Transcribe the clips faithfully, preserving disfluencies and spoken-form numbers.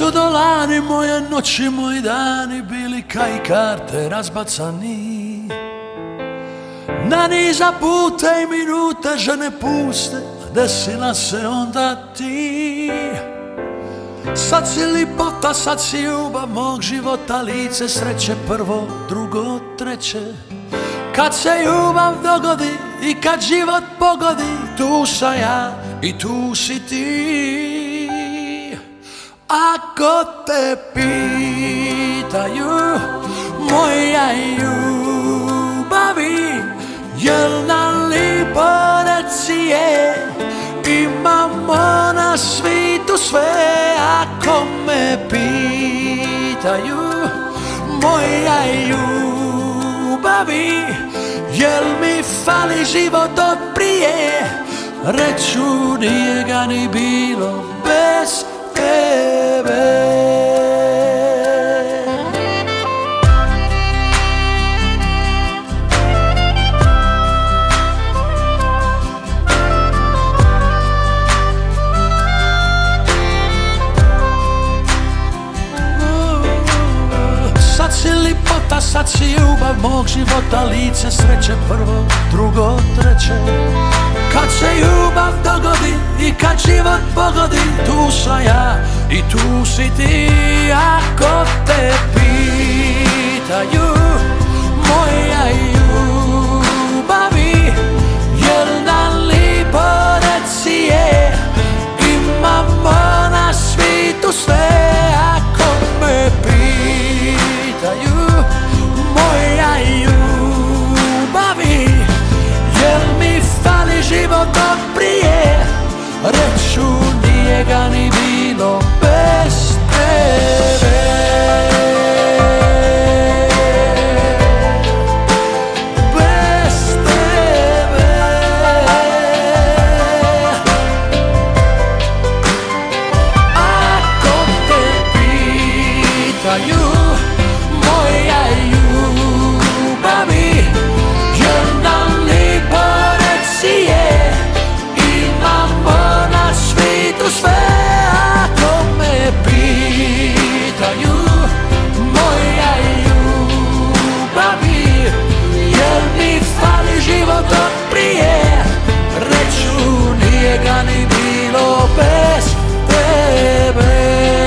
su dolani, moje noći, moji dani bili kaj karte razbacani. Na niza puta i minute žene puste, desila se onda ti. Sad si lipota, sad si ljubav mog života, lice sreće prvo, drugo, treće. Kad se ljubav dogodi i kad život pogodi, tu sam ja i tu si ti. Ako te pitaju moja ljubavi, jel nam lipo reci je, imamo na svitu sve. Ako me pitaju moja ljubavi, jel mi fali život od prije, reću nije ga ni bilo bez tebe. Sad si lipota, sad si ljubav mog života, lice sreće prvo, drugo, treće. Kad se ljubav dogodi i kad život pogodi, tu sam ja i tu si ti. Ako te pitaju moja ljubavi, jel nam lipo reci je, imamo na svitu sve. Ako me pitaju moja ljubavi, jel mi fali život od prije, reću nije ga ni bilo bez tebe. Bez tebe. Ako te pitaju moja ljubavi, jel nam lipo reci je, imamo na svitu sve. Ako me pitaju moja ljubavi, jel mi fali život od prije, reću nije ga ni bilo bez tebe.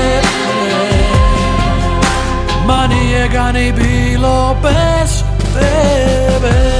Ma nije ga ni bilo bez tebe.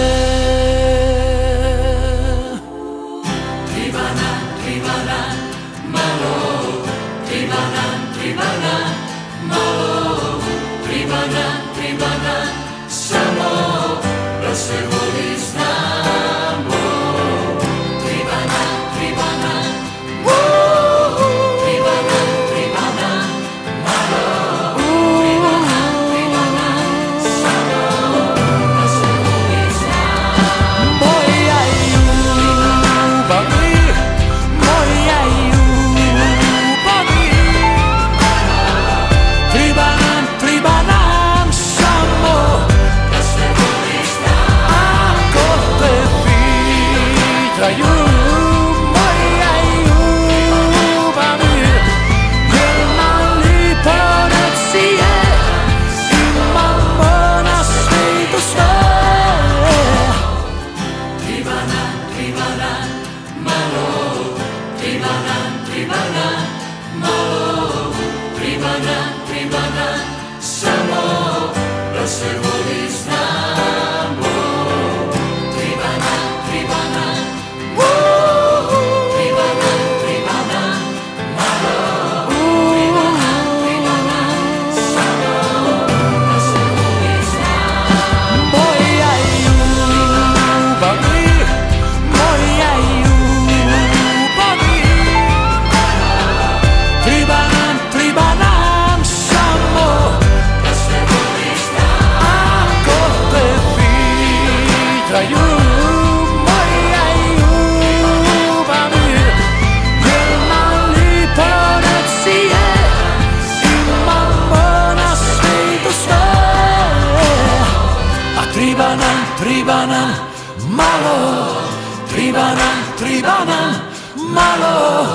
Triba nam malo, triba nam, triba nam malo,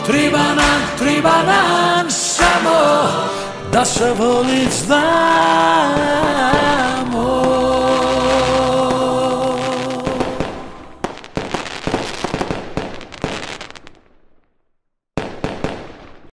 Triba nam, triba nam samo da se volit zna.